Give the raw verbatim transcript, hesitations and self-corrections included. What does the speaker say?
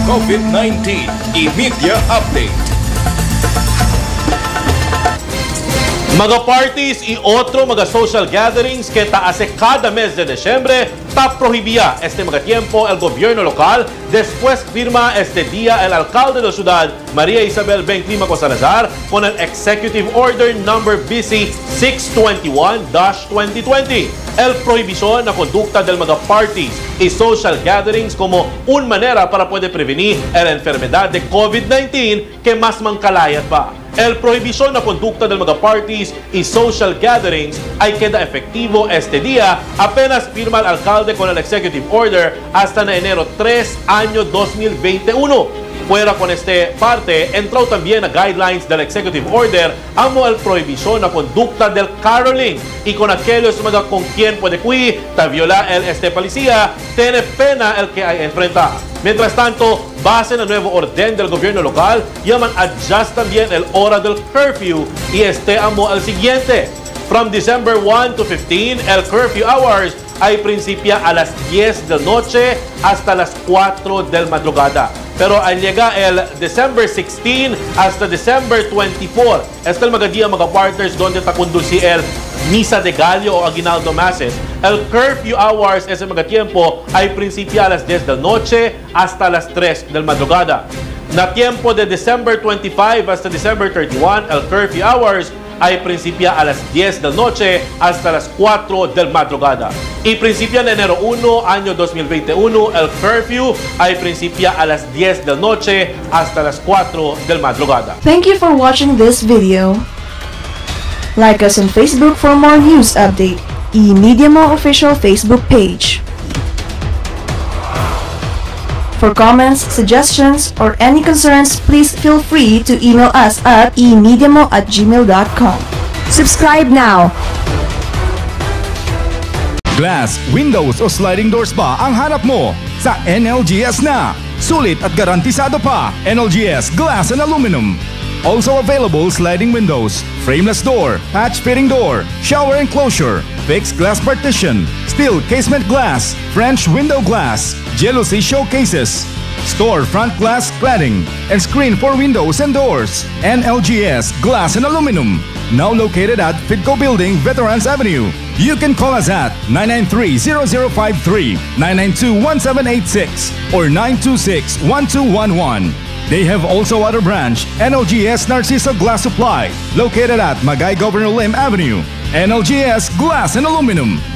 COVID nineteen EMEDIA Update. Mga parties y otro mga social gatherings que taase cada mes de Desyembre, ta prohibía este mga tiempo el gobierno local. Después firma este día el alcalde de la ciudad, María Isabel Benclimaco Salazar, con el Executive Order number B C six twenty-one dash twenty twenty. El prohibisyon na conducta del mga parties y social gatherings como un manera para poder prevenir la enfermedad de COVID nineteen que mas mangkalayat pa. El prohibisyon na conducta del mga parties y social gatherings ay queda efectivo este día apenas firma el alcalde con el Executive Order hasta na enero tres, año dos mil veintiuno. Fuera con este parte, entró también a guidelines del Executive Order amo el prohibisyon na conducta del caroling y con aquellos mga con quien puede cuí, ta viola el este policía, tiene pena el que hay enfrentar. Mientras tanto, base en el nuevo orden del gobierno local, llaman adjust también el hora del curfew y este amo al siguiente. From December one to fifteen, el curfew hours ay principia a las diez de la noche hasta las cuatro del madrugada. Pero al llega el December sixteen hasta December twenty-four, este el mga dia mga partners donde ta conduci el Misa de Gallo o Aguinaldo Masses. El curfew hours ese mga tiempo ay principia a las diez de la noche hasta las tres del madrugada. Na tiempo de December twenty-five hasta December thirty-one, el curfew hours ay principia a las diez de la noche hasta las cuatro del madrugada. Y principia en enero uno, año dos mil veintiuno, el curfew ay principia a las diez de la noche hasta las cuatro del madrugada. Thank you for watching this video. Like us on Facebook for more news update. EMEDIA Mo official Facebook page. For comments, suggestions, or any concerns, please feel free to email us at emediamo at gmail dot com. Subscribe now! Glass, windows o sliding doors ba ang hanap mo? Sa N L G S na! Sulit at garantisado pa! N L G S Glass and Aluminum. Also available sliding windows, frameless door, patch fitting door, shower enclosure, fixed glass partition, steel casement glass, French window glass, jealousy showcases, store front glass cladding, and screen for windows and doors. N L G S Glass and Aluminum. Now located at Fidco Building, Veterans Avenue. You can call us at nine nine three, zero zero five three, nine nine two, one seven eight six or nine two six, one two one one. They have also other branch, N L G S Narciso Glass Supply, located at Magay Governor Lim Avenue. N L G S Glass and Aluminum.